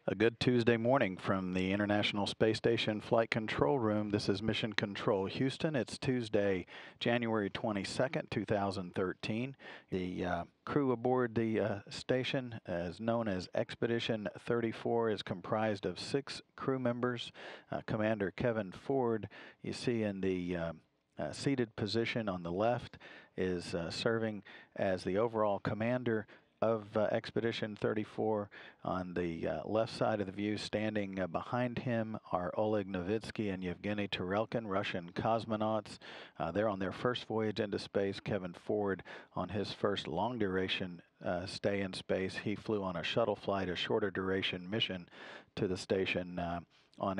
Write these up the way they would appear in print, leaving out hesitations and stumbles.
A good Tuesday morning from the International Space Station Flight Control Room. This is Mission Control Houston. It's Tuesday, January 22nd, 2013. The crew aboard the station, as known as Expedition 34, is comprised of 6 crew members. Commander Kevin Ford, you see in the seated position on the left, is serving as the overall commander of Expedition 34. On the left side of the view, standing behind him, are Oleg Novitsky and Yevgeny Tarelkin, Russian cosmonauts. They're on their first voyage into space. Kevin Ford on his first long-duration stay in space. He flew on a shuttle flight, a shorter duration mission to the station on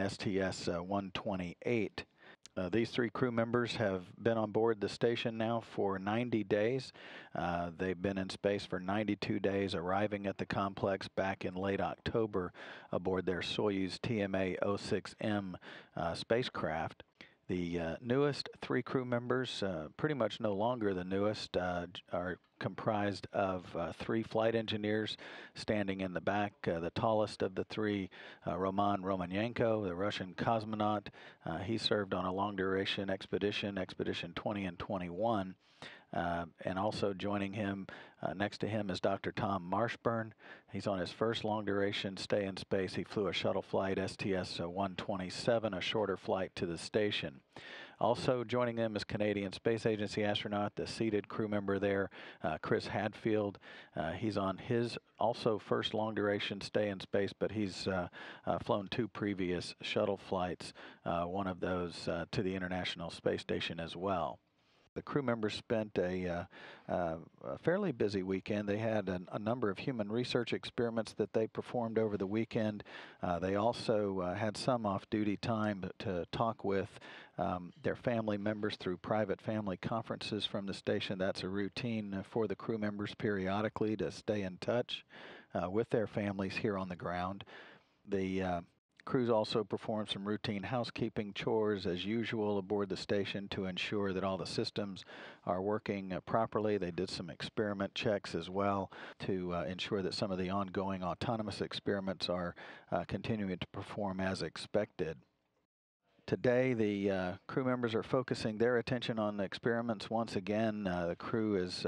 STS-128. These 3 crew members have been on board the station now for 90 days. They've been in space for 92 days, arriving at the complex back in late October aboard their Soyuz TMA-06M spacecraft. The newest 3 crew members, pretty much no longer the newest, are comprised of 3 flight engineers standing in the back. The tallest of the 3, Roman Romanenko, the Russian cosmonaut. He served on a long-duration expedition, Expedition 20 and 21. And also joining him, next to him, is Dr. Tom Marshburn. He's on his first long-duration stay in space. He flew a shuttle flight, STS-127, a shorter flight to the station. Also joining them is Canadian Space Agency astronaut, the seated crew member there, Chris Hadfield. He's on his also first long-duration stay in space, but he's flown 2 previous shuttle flights, one of those to the International Space Station as well. The crew members spent a fairly busy weekend. They had a number of human research experiments that they performed over the weekend. They also had some off-duty time to talk with their family members through private family conferences from the station. That's a routine for the crew members periodically to stay in touch with their families here on the ground. The crews also performed some routine housekeeping chores as usual aboard the station to ensure that all the systems are working properly. They did some experiment checks as well to ensure that some of the ongoing autonomous experiments are continuing to perform as expected. Today, the crew members are focusing their attention on the experiments once again. The crew is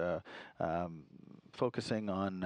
focusing on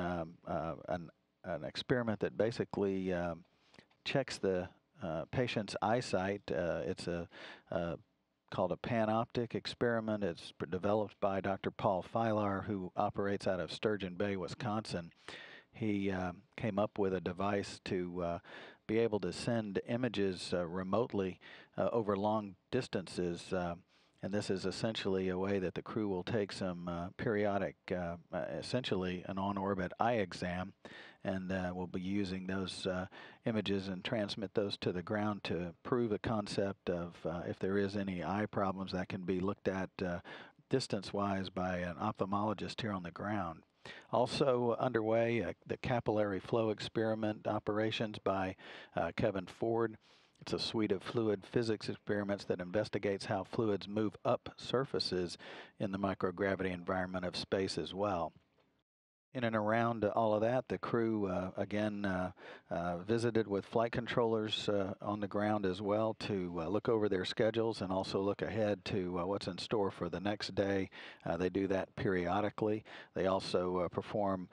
an experiment that basically checks the patient's eyesight. It's called a Panoptic experiment. It's developed by Dr. Paul Filar, who operates out of Sturgeon Bay, Wisconsin. He came up with a device to be able to send images remotely over long distances. And this is essentially a way that the crew will take some periodic, essentially an on-orbit eye exam, and we'll be using those images and transmit those to the ground to prove the concept of if there is any eye problems that can be looked at distance-wise by an ophthalmologist here on the ground. Also underway, the capillary flow experiment operations by Kevin Ford. It's a suite of fluid physics experiments that investigates how fluids move up surfaces in the microgravity environment of space as well. In and around all of that, the crew again visited with flight controllers on the ground as well to look over their schedules and also look ahead to what's in store for the next day. They do that periodically. They also perform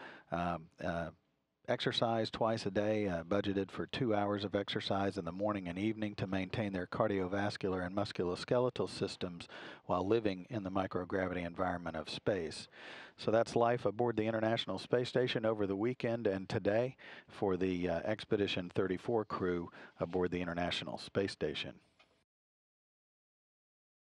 exercise twice a day, budgeted for 2 hours of exercise in the morning and evening to maintain their cardiovascular and musculoskeletal systems while living in the microgravity environment of space. So that's life aboard the International Space Station over the weekend and today for the Expedition 34 crew aboard the International Space Station.